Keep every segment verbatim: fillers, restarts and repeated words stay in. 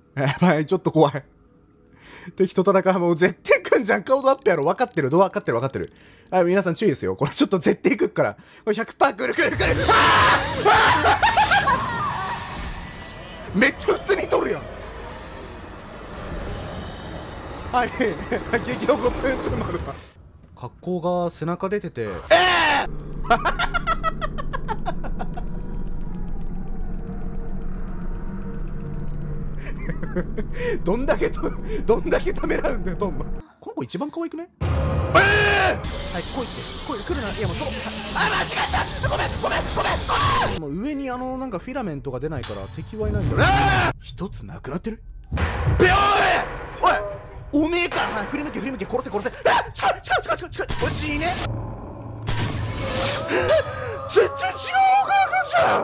やばい、ちょっと怖い。敵と戦う。もう絶対来んじゃん。顔ドアップやろ。分かってる。ドア分かってる分かってる。あ、皆さん注意ですよ。これちょっと絶対来るから。これ ひゃくパーセント 来る来る来る。あーめっちゃ普通に取るやん。はい。激おこプンプン丸だ。格好が背中出てて。えーどんだけと、どんだけためらうんだよ、トンマ。この子一番可愛くね？えー、はい、来いって。来い、来るな。いや、もう、と、あ、間違ったごめん、ごめん、ごめん、ごめん。もう上にあの、なんかフィラメントが出ないから敵はいないんだよ。一つなくなってる？べおいおいおめえか。はい、振り向け、振り向け、殺せ、殺せ。あ、近い、近い、近い、近い、近い。欲しいね。全然違う岡田君じゃん。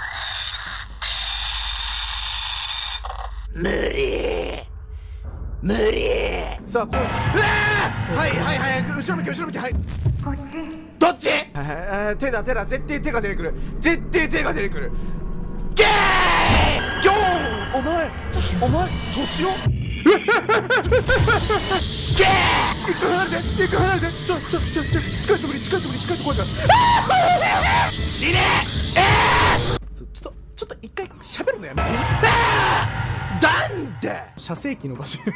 無理無理。さあ、こう。はいはいはい、後ろ向き後ろ向き。はい、どっち？はいはいはい、手だ手だ。絶対手が出てくる。絶対手が出てくる。ゲーギョーン。お前お前年をゲー一回離れて一回離れて。ちょちょちょちょ近いとこに近いとこに近いとこに。死ねえ。ちょっとちょっと一回喋るのやめて。なんで射精器の場所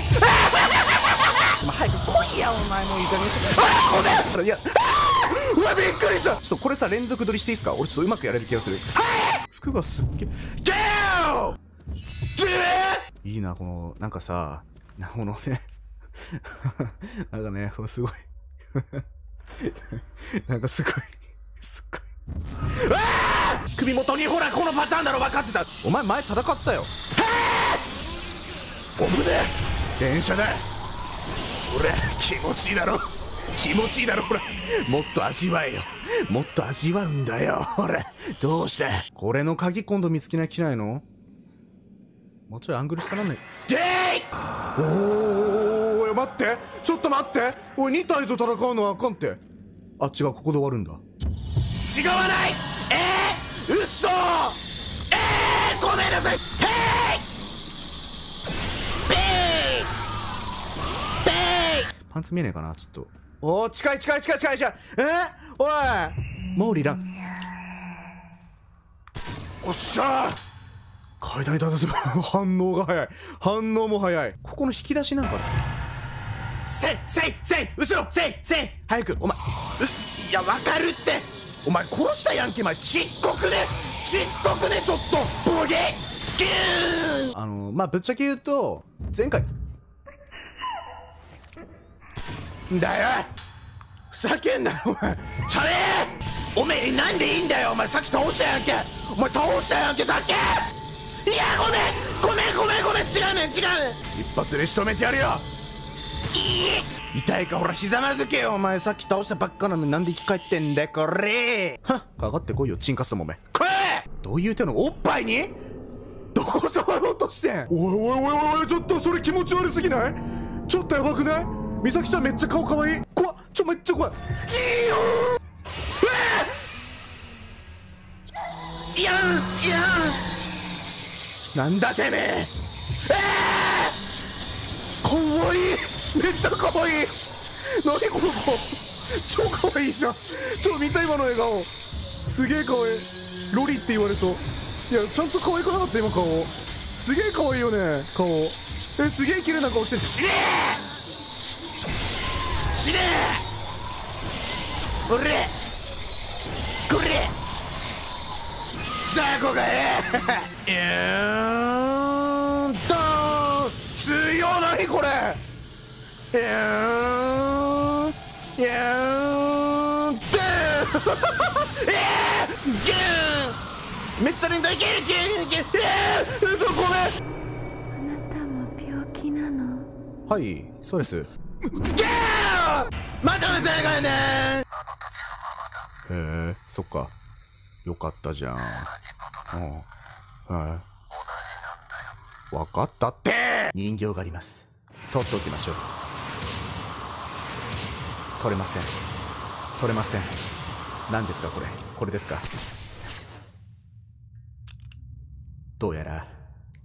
早く来いやお前。もういい加減にして。あーごめん。いやうわびっくりした。ちょっとこれさ連続撮りしていいですか？俺ちょっとうまくやれる気がする。服がすっげえゲーいいな。このなんかさなこのねなんかねすごいなんかすごいすっごい首元にほらこのパターンだろ。分かってた。お前前戦ったよ。おぶね電車だ。俺気持ちいいだろ気持ちいいだろ。ほらもっと味わえよ。もっと味わうんだよ。ほらどうしてこれの鍵今度見つけなきゃいけないの？もうちょいアングル下なんねでーい。おー待ってちょっと待って。おいに体と戦うのはあかんって。あ違うここで終わるんだ。違わない。えー、うっそー。えー、ごめんなさい。へーいパンツ見えねえかなちょっと。おお近い近い近い近い近い。えー、おいもうリラン。おっしゃー階段に立てて反応が早い。反応も早い。ここの引き出しなんかせいせいせい後ろせいせい早くお前ういやわかるって。お前殺したやんけ。お前ちっこくねちっこくねちょっとボゲギューン。あのまあぶっちゃけ言うと前回だよふざけんなよお前。チャレーおめえなんでいいんだよお前。さっき倒したやんけお前。倒したやんけさっき。いやごめんごめんごめんごめん違うねん違うねん。一発で仕留めてやるよ。い痛いかほらひざまずけよお前。さっき倒したばっかなのになんで生き返ってんだよこれ。はっかかってこいよチンカスともめ。これどういう手のおっぱいにどこ触ろうとしてん。おいおいおいおいちょっとそれ気持ち悪すぎない？ちょっとやばくない？美咲ちゃんめっちゃ顔かわいい。怖っちょめっちゃ怖い。いいよーいやんいやんなんだてめえ。えー、かわいいめっちゃかわいい。何この子超かわいいじゃん。超見た今の笑顔すげえかわいい。ロリって言われそう。いやちゃんと可愛くなかった今顔。すげえかわいいよね顔。えすげえ綺麗な顔してんじゃん。死ねー死ねーおれこれ雑魚がええーんと強い。何これえーんいやーんでーえーギューンめっちゃ連動いけるギューンギューンえー嘘ごめん。 あなたも病気なの？ はいそうです。ギューンまたまたがねー。へえそっかよかったじゃん。うんはい分かったって。人形があります。取っておきましょう。取れません取れません。何ですかこれ。これですか。どうやら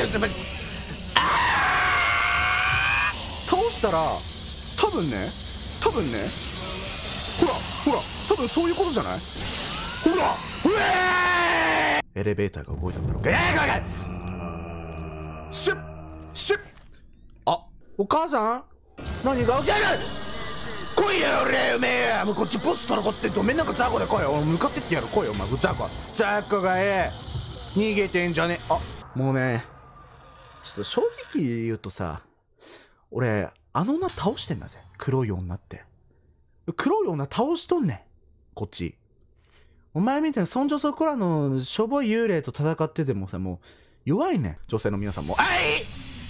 倒したら多分ね多分ねほらほら多分そういうことじゃない。ほらほらエレベーターが動いたんだろうか。えー、シュッシュッ。あ、お母さん何が起きてる。来いよ俺おめえ。もうこっちボス戦ってんとおめえなんかザコで来いよ。向かってってやる。来いよお前ザコザコがええ逃げてんじゃね。あ、もうねちょっと正直言うとさ、俺あの女倒してんだぜ。黒い女って黒い女倒しとんねんこっち。お前みたいなそんじょそこらのしょぼい幽霊と戦っててもさ、もう弱いねん女性の皆さんも。あい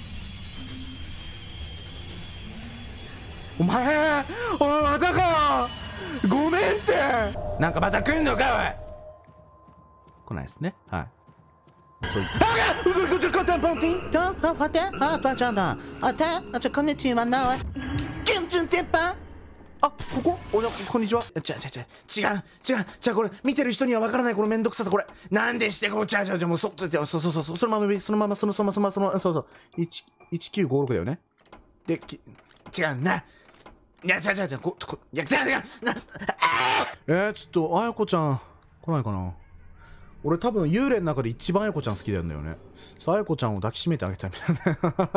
お前お前またか。ごめんって。なんかまた来んのかおい。来ないですね。はい。そういう。ああ、ここおじゃ、こんにちは。ちゃちゃちゃ、違う、違う、じゃあこれ、見てる人にはわからないこのめんどくささ、これ。なんでしてこう、ちゃちゃちゃ、もうそ、そうそうそう、そのまま、そのまま、そのそのまま、その、そうそう、いち、いちきゅうごろくだよね。で、き、違うな。いや、ちゃちゃちゃ、こ、こ、いや、ちゃちゃ、な、えー、ちょっと、あやこちゃん、来ないかな。俺多分幽霊の中で一番あやこちゃん好きなんだよね。あやこちゃんを抱きしめてあげたいみたいな。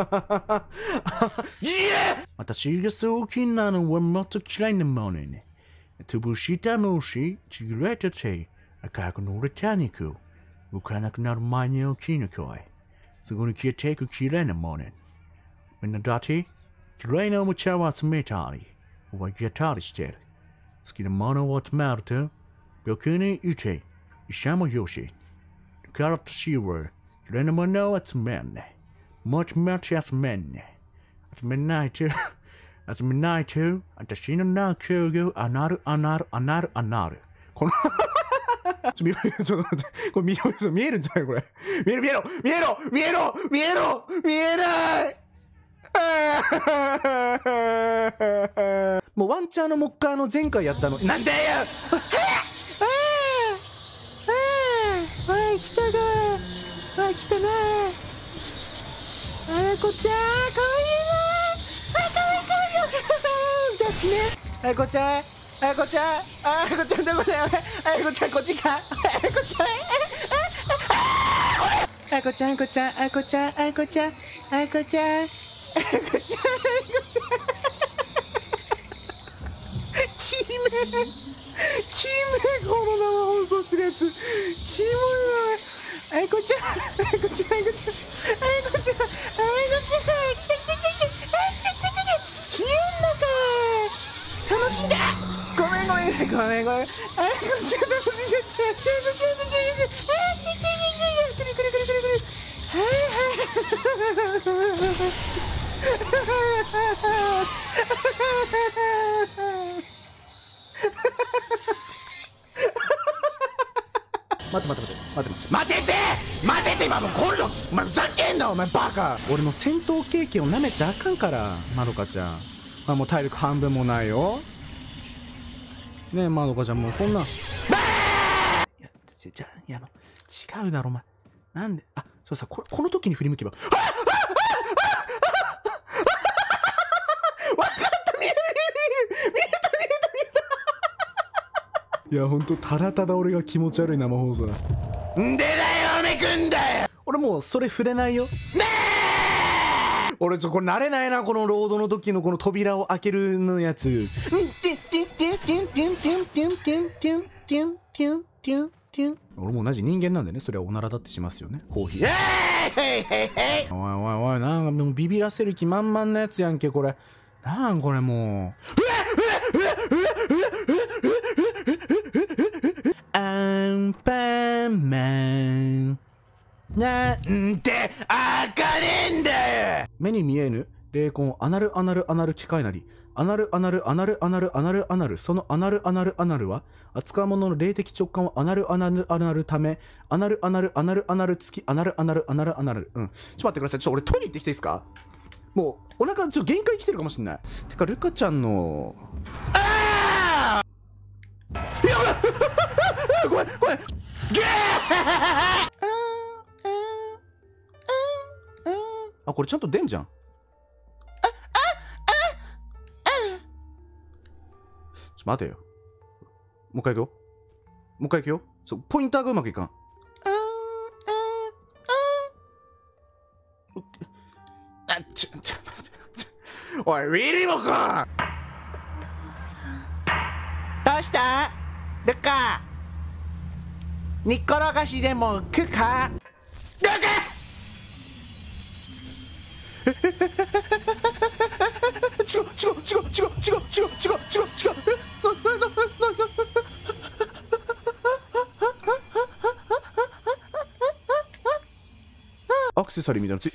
いえ私が好きなのはもっと嫌いなものね。潰した虫、ちぎれた手、赤く濡れた肉、動かなくなる前に大きな声、すぐに消えていく綺麗なもの。みんなだって綺麗なおもちゃを集めたり、覚えたりしてる。好きなものを集めると、病気にいて、医者もよし。だから私は、いろんなものを集めんね。もちもち集めんね。集めないと、集めないと、私の中があなるあなるあなるあなる。このちょ、ちょっと待って。これ見え、見えるんじゃないこれ。見える見えろ見えろ見えろ見えろ見えないもうワンチャンのモッカーの前回やったの。なんだよおい、来たか。おい、来たな。あやこちゃん、かわいいな。あ、かわいいかわいい。じゃあ死ね。あやこちゃん、あやこちゃん、あやこちゃんどこだよ。あやこちゃんこっちか。あやこちゃん、あやこちゃん、あやこちゃん、あやこちゃん、あやこちゃん、あやこちゃん、あやこちゃん、あやこちゃん。きめ。キメこの生放送してるやつキモいわ。あやこちゃんあやこちゃんあやこちゃんあやこちゃんあやこちゃんあやこちゃん来た来た来た来た来た来た来た冷えんのか楽しんで。ごめんごめんごめんごめんあやこちゃん楽しんじゃった。ちゃんとちゃんとちゃんとあー来た来た来た来たくるくるくるくるくるはいはい待って待って待って待って待てて待てて今もう今度お前ふざけんなお前バカ。俺の戦闘経験をなめちゃあかんからまどかちゃん。まあもう体力半分もないよねえまどかちゃん。もうこんなんいやじゃじゃいや違うだろお前なんで。あそうさこれこの時に振り向けばあっわかった見える見える見えた見えた見えたいやほんとただただ俺が気持ち悪い生放送だ。んでだよおめくんだよ。俺もうそれ触れないよねえ。俺ちょこれ慣れないなこのロードの時のこの扉を開けるのやつ。んてててててんてんてんてんてんてんてんてんてん。俺も同じ人間なんでねそれはおならだってしますよね。コーヒー。おいおいおいなんかもうビビらせる気満々なやつやんけこれ。なんこれもう。アンパンマンなんてあかねえんだよ。目に見えぬ霊魂アナルアナルアナル機械なりアナルアナルアナルアナルアナルアナルそのアナルアナルアナルは扱うものの霊的直感をアナルアナルアナルためアナルアナルアナルアナル付きアナルアナルアナルアナル。うんちょっと待ってください。ちょっと俺トイレ行ってきていいですか。もうお腹ちょっと限界来てるかもしんない。てかルカちゃんのああやばいごめんごめんゲーあ、これちゃんと出んじゃん。ちょ、待てよ。もう一回いくよ。もう一回いくよ。そう、ポインターがうまくいかん。あ、ちょ、ちょ、おい、ウィリモ君。どうしたルカ。煮っころがしでも食うか。ルカ違う違う違う違う違う違う違う違う違う。アクセサリーみたいなつい。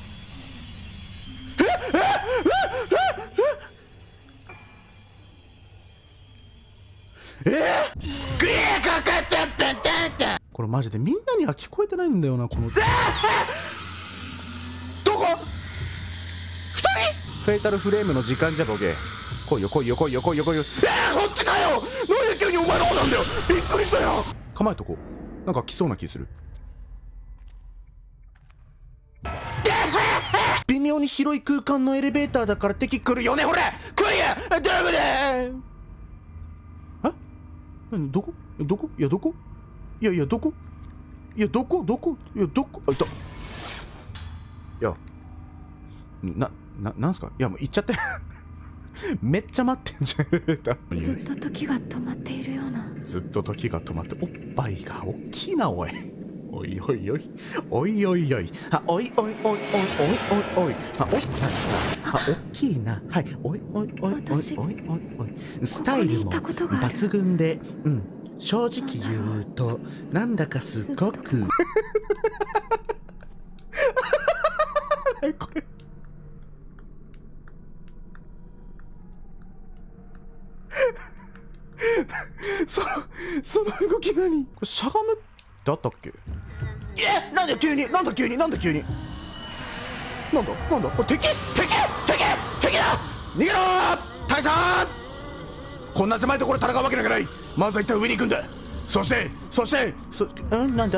これマジでみんなには聞こえてないんだよな、この。どこ？ふたり？フェイタルフレームの時間じゃボケ。来いよ来いよ来いよ来いよ来いよ。えー、こっちかよ。なんで急にお前の方なんだよ。びっくりしたよ。構えとこう。なんか来そうな気する。微妙に広い空間のエレベーターだから敵来るよね。ほれ来いや。どこだ。え？どこ？どこ？いやどこ？いやいやどこ？いやどこどこ？いやどこ？あ、いた。いやなななんすか。いやもう行っちゃって。めっちゃ待ってんじゃんエレベーター。 ずっと時が止まっているような。 ずっと時が止まっておっぱいが大きいなおい。おいおいおいおいおいおいあおいおいおいおいおいおいおいあおっぱいがあ大きいな。はいおいおいおいおいおいおいおい。スタイルも抜群で、うん正直言うとなんだかすごくこれそのその動き何？これしゃがむってあったっけ？えなんで急になんだ急になんだ急になんだなんだこれ敵敵敵敵だ逃げろ大佐。こんな狭いところ戦うわけなんかない。まずは一旦上に行くんだ。そしてそしてそうんなんだ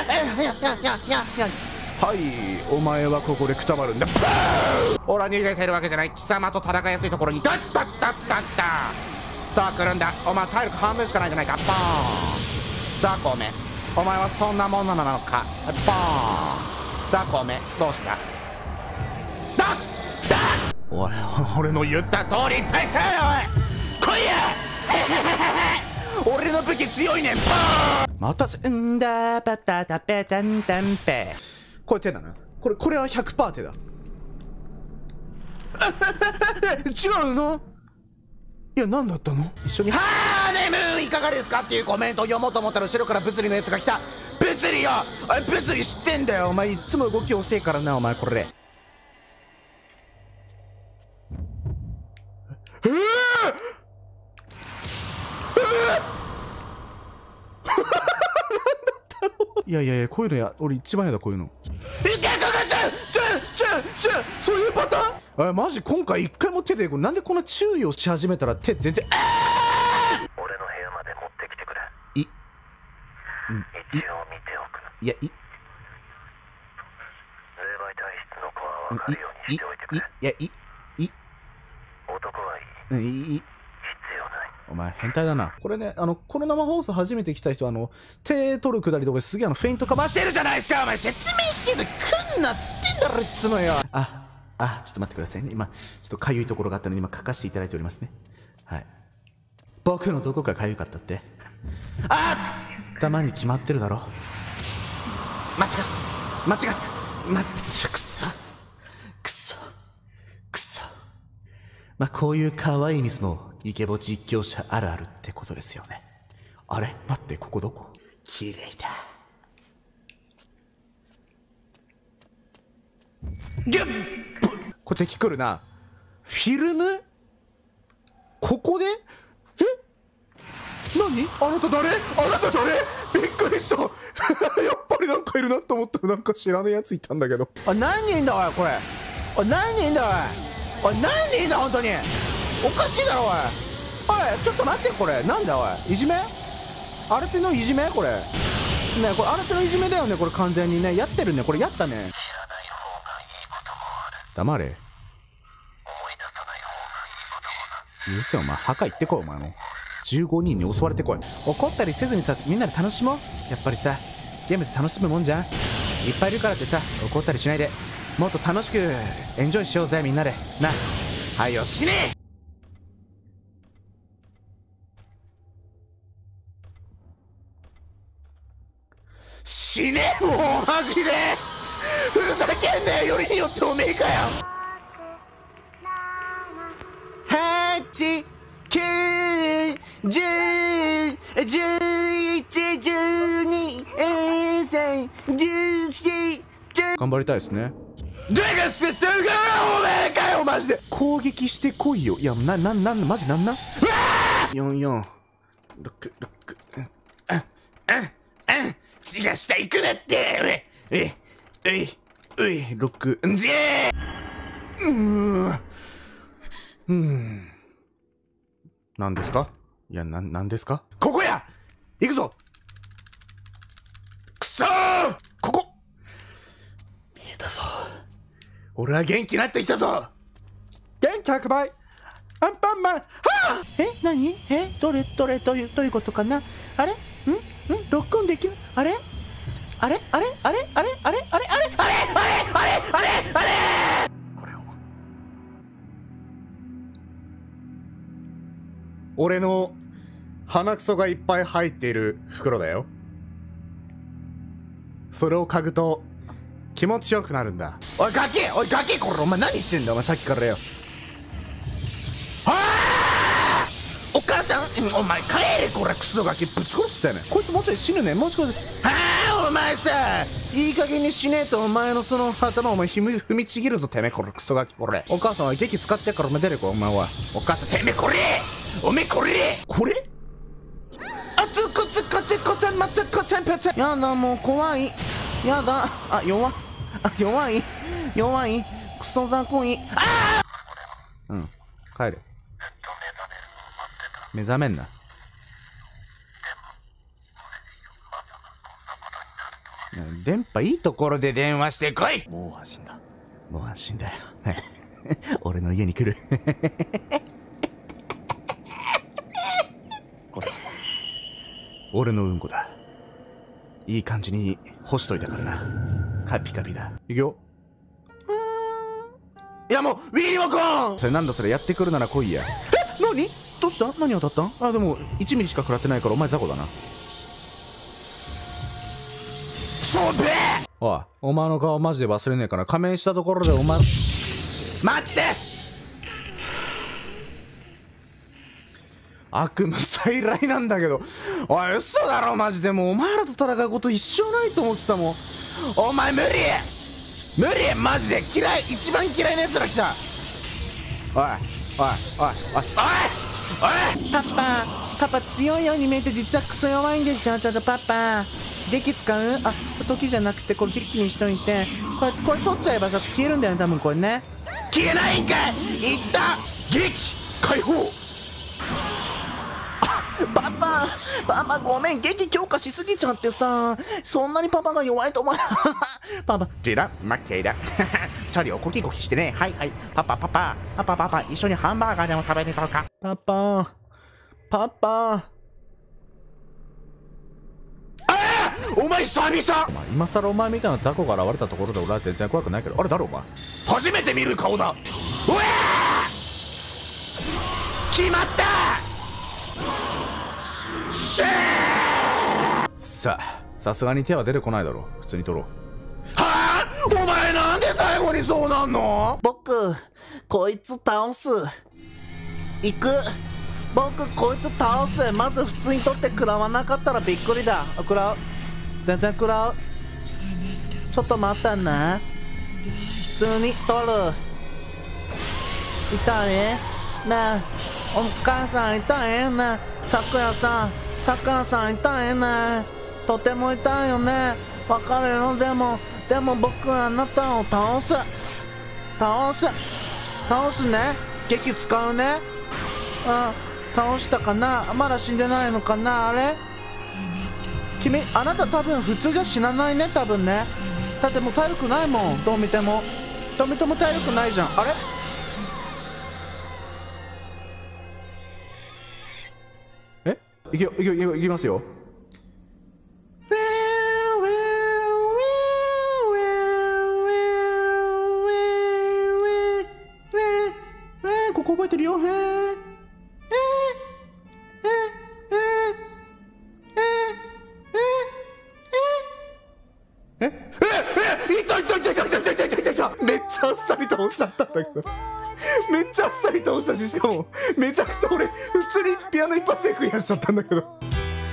はいお前はここでくたばるんだ。 俺は逃げてるわけじゃない。貴様と戦いやすいところにダッダッダッダッダ。さあ来るんだ。お前体力半分しかないじゃないか。ボーン。ザコメお前はそんなものなのか。ボーン。ザコメどうした。だだおい俺の言った通りいっぱい来たよおい来いや俺の武器強いねん。 またせんだパタタペタンタンペ。これ手だな。これこれは ひゃくパーセント 手だ。違うの。いや何だったの。一緒にはーねムーンいかがですかっていうコメントを読もうと思ったら後ろから物理のやつが来た。物理よ物理知ってんだよ。お前いつも動き遅えからなお前これ。えー、いやいやいやこういうのや俺一番やだこういうの。いけかかっちゃうちゃちゃちゃそういうパターン。あマジ今回一回も手でなんでこんな注意をし始めたら手全然。 俺の部屋まで持ってきてくれ。 いうん一応見ておくの。 いやい霊媒体質の子は分かるようにしておいてくれ。 いやいい男はいい。 うんいい必要ない。 お前変態だな。これねあのこの生放送初めて来た人あの手取るくだりとかすげえあのフェイントかましてるじゃないですか。お前説明してる来んなっつってんだろいつもよ。ああちょっと待ってくださいね。今ちょっとかゆいところがあったので今書かせていただいておりますね。はい僕のどこかかゆかったってあっ頭に決まってるだろ。間違った間違ったまっちゃくそくそくそ。まあこういう可愛いミスもイケボ実況者あるあるってことですよね。あれ待ってここどこ。綺麗だ。ギュッこれ敵来るな。フィルムここでえ何あなた誰あなた誰びっくりしたやっぱりなんかいるなと思ったらなんか知らねえやついたんだけど。あ何人いんだおいこれ。おい何人いんだおい。おい何人いんだ本当におかしいだろおい。おいちょっと待ってこれなんだおいいじめあれってのいじめこれねえこれあれってのいじめだよねこれ完全にねやってるねこれやったね。 知らない方がいいことも黙れ。うるせえ、お前墓行ってこい。お前のじゅうごにんに襲われてこい。怒ったりせずにさ、みんなで楽しもう。やっぱりさ、ゲームって楽しむもんじゃん。いっぱいいるからってさ、怒ったりしないで、もっと楽しくエンジョイしようぜ、みんなでな。はいよ、死ね。 死ね、もうマジでふざけんなよ。よりによっておめえかよ。はちきゅうじゅうじゅういちじゅうにじゅうさんじゅうよん頑張りたいですね。 だが捨てたがおめえかよマジで。 攻撃してこいよ。いや、な、な、な、マジなんなん。よんよんろくろく、 うんうんうん血が下行くなって。うい、うい、うい、 ろく、 んじえー。うーん。 うん。何ですか。いや、な、なんですか。 ここや。行くぞ。くそー。ここ。見えたぞ。俺は元気になってきたぞ。 元気ひゃくばい。アンパンマン。はあ。 え、何？え、どれどれどういうどういうことかな。あれ？ん？ん？ロックオンできる？あれ？あれ？あれ？あれ？あれ？あれ？あれ？あれ？あれ？あれ？あれ？あれ？あれ？ 俺の鼻くそがいっぱい入っている袋だよ。それを嗅ぐと気持ちよくなるんだ。 おいガキ、おいガキ、これお前何してんだお前さっきからよ。はあ、お母さん、お前帰れ、これクソガキ、ぶち殺すってね。 こいつもうちょい死ぬね。もうちょい。 はあ、お前さ、いい加減にしねえとお前のその頭お前踏み踏みちぎるぞてめえ、これクソガキ、これ。 お母さんは劇使ってからお前出てこい。お前はお母さん、てめえこれ、おめえこれこれあつこつこつこせんまつこせんぺつ。 やだ、もう怖い。やだ。あ、弱っ。あ、弱い。弱い。クソ雑魚い。ああ。うん。帰れ。目覚めんな。 電波いいところで電話してこい。 もう安心だ。もう安心だよ。俺の家に来る。これ俺のうんこだ。いい感じに干しといたからな。カピカピだ。いくよ。 いやもうウィリモコン。 それなんだそれ。やってくるなら来いや。 え、何？どうした？何当たったん？ あ、でもいちミリしか食らってないからお前雑魚だな。 しょべえ。 おい、お前の顔マジで忘れねえから仮面したところでお前。 待って。 悪夢再来なんだけど。おい、嘘だろマジで。もうお前らと戦うこと一生ないと思ってたもん。 お前無理無理マジで。嫌い、一番嫌いなやつら来た。 おいおいおいおいおいおい。 パパ、パパ強いように見えて実はクソ弱いんでしょ。ちょっとパパ、劇使う？あ、時じゃなくてこれ劇にしといて、これこれ取っちゃえばさ消えるんだよね多分これね。 消えないんかい。いった劇解放。 パパ、パパごめん、劇強化しすぎちゃってさ、そんなにパパが弱いと思う。パパ、 ジラマッケイだ。チャリをコキコキしてね。はいはい。パパパパ、パパパパ、一緒にハンバーガーでも食べに行こうか。 パパ、パパ。 ああ、お前久々。 お前今更お前みたいな雑魚が現れたところで俺は全然怖くないけど。あれ誰お前。 初めて見る顔だ。うわあ、決まった。 さあ、さすがに手は出てこないだろう。普通に取ろう。 はあ、お前なんで最後にそうなんの。 僕、こいつ倒す。行く。僕、こいつ倒す。まず普通に取って食らわなかったらびっくりだ。食らう。全然食らう。ちょっと待ってね。普通に取る。痛いねえ、お母さん痛いね。さくやさん、さくやさん痛いね。とても痛いよね。わかるよ。でもでも僕はあなたを倒す倒す倒すね。劇使うね。あ、倒したかな。まだ死んでないのかな。あれ、君、あなた多分普通じゃ死なないね多分ね。だってもう体力ないもん、どう見ても。 ダメとも体力ないじゃん。あれえいけよいけよいけよいきますよ。ここ覚えてるよ。へーええええ痛い痛い痛い痛い痛い痛い痛い痛い痛い。めっちゃあっさり倒しちゃったんだけど、めっちゃあっさり倒したし、しかもめちゃくちゃ俺普通にピアノ一発でクリアしちゃったんだけど。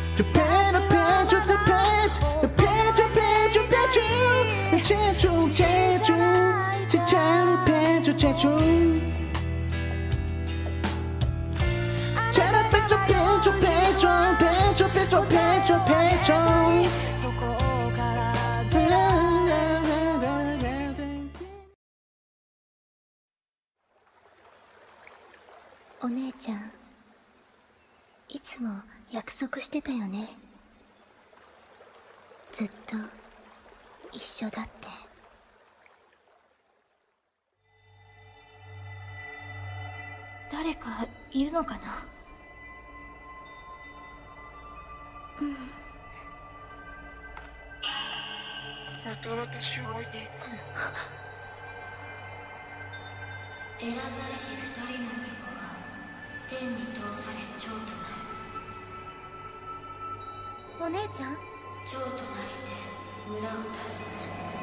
お姉ちゃん、いつも約束してたよね。ずっと一緒だって。誰かいるのかな。うん。また私を置いていくの。選ばれし二人の巫女が天に通され蝶となる。お姉ちゃん、蝶となりて村を訪ねる。